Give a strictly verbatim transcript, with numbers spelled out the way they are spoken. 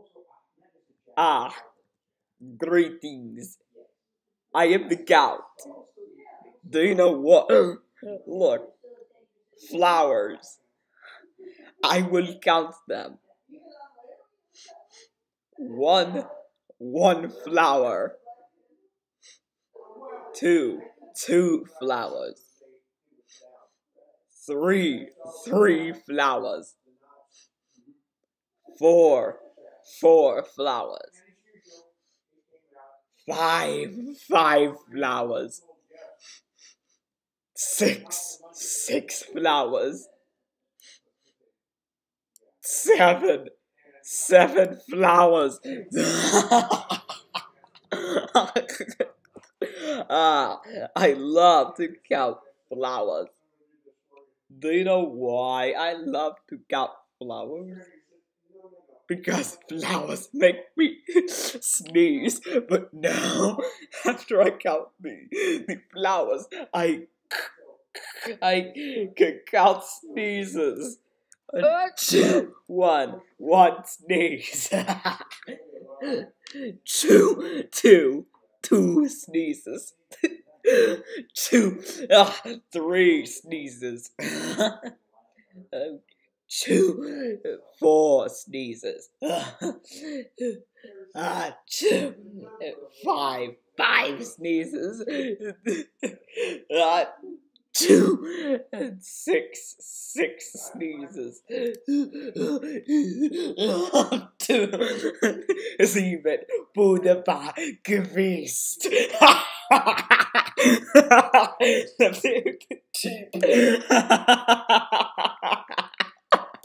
Ah, greetings. I am the Count. Do you know what? Look, flowers. I will count them. One, one flower. Two, two flowers. Three, three flowers. Four, four flowers. Five, five flowers. Six, six flowers. Seven, seven flowers. Ah, I love to count flowers. Do you know why I love to count flowers? Because flowers make me sneeze. But now, after I count the, the flowers, I I can count sneezes. Two, one, one sneeze. two, two, two sneezes. two, ah, three sneezes. Um, two, four sneezes. Ah, two, five, five sneezes. Ah, two and six, six sneezes. Two, sieben, wunderbar, gewesen.